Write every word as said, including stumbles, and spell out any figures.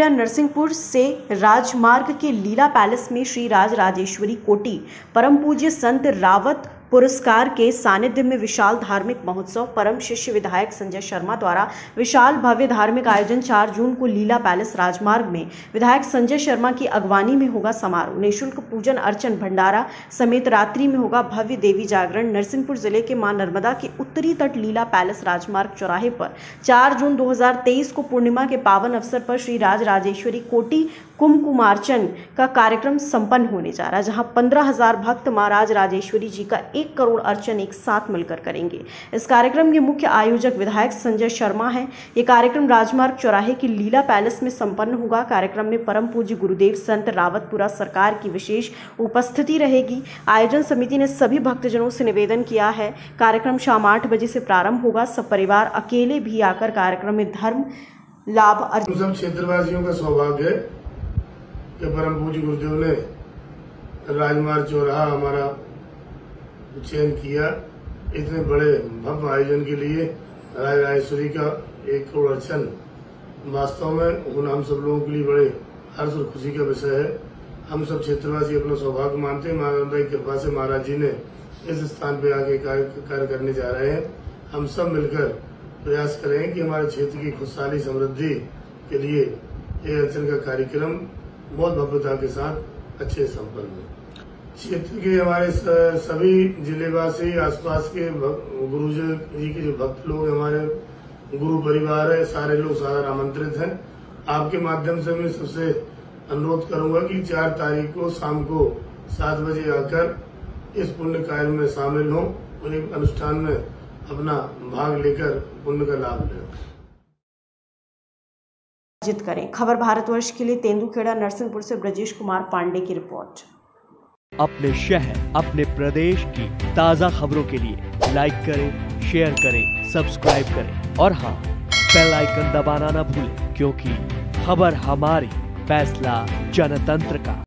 खेड़ा नरसिंहपुर से राजमार्ग के लीला पैलेस में श्री राज राजेश्वरी कोटी परम पूज्य संत रावत पुरस्कार के सानिध्य में विशाल धार्मिक महोत्सव। परम शिष्य विधायक संजय शर्मा द्वारा विशाल भव्य धार्मिक आयोजन। चार जून को लीला पैलेस राजमार्ग में विधायक संजय शर्मा की अगवानी में होगा समारोह। निःशुल्क पूजन अर्चन भंडारा समेत रात्रि में होगा भव्य देवी जागरण। नरसिंहपुर जिले के मां नर्मदा के उत्तरी तट लीला पैलेस राजमार्ग चौराहे पर चार जून दो हजार तेईस को पूर्णिमा के पावन अवसर पर श्री राज राजेश्वरी कोटी कुमकुमार्चन का कार्यक्रम संपन्न होने जा रहा है, जहां पंद्रह हजार भक्त मां राज राजेश्वरी जी का एक करोड़ अर्चन एक साथ मिलकर करेंगे। इस कार्यक्रम के मुख्य आयोजक विधायक संजय शर्मा हैं। ये कार्यक्रम राजमार्ग चौराहे के लीला पैलेस में संपन्न होगा। कार्यक्रम में परम पूज्य गुरुदेव संत रावतपुरा सरकार की विशेष उपस्थिति रहेगी। आयोजन समिति ने सभी भक्तजनों से निवेदन किया है, कार्यक्रम शाम आठ बजे से प्रारंभ होगा। सब परिवार अकेले भी आकर कार्यक्रम में धर्म लाभ अर्जित। सब क्षेत्रवासियों का सौभाग्य है कि परम पूज्य गुरुदेव ने राजमार्ग चौराहा हमारा चयन किया। इतने बड़े भव्य आयोजन के लिए राज राजेश्वरी का एक करोड़ अर्चन वास्तव में उन हम सब लोगों के लिए बड़े हर्ष और खुशी का विषय है। हम सब क्षेत्रवासी अपना सौभाग्य मानते हैं। माता की कृपा से महाराज जी ने इस स्थान पे आके कार्य करने जा रहे हैं। हम सब मिलकर प्रयास करें कि हमारे क्षेत्र की खुशहाली समृद्धि के लिए ये अर्चन का कार्यक्रम बहुत भव्यता के साथ अच्छे संपन्न हो। क्षेत्र के हमारे सभी जिलेवासी, आसपास के गुरुजी जी के जो भक्त लोग हमारे गुरु परिवार है, सारे लोग सारा आमंत्रित हैं। आपके माध्यम से मैं सबसे अनुरोध करूंगा कि चार तारीख को शाम को सात बजे आकर इस पुण्य कार्य में शामिल हों और एक अनुष्ठान में अपना भाग लेकर पुण्य का लाभ लें। करें। खबर भारतवर्ष के लिए तेंदुखेड़ा नरसिंहपुर से ब्रजेश कुमार पांडे की रिपोर्ट। अपने शहर, अपने प्रदेश की ताजा खबरों के लिए लाइक करें, शेयर करें, सब्सक्राइब करें और हाँ, बेल आइकन दबाना ना भूलें, क्योंकि खबर हमारी, फैसला जनतंत्र का।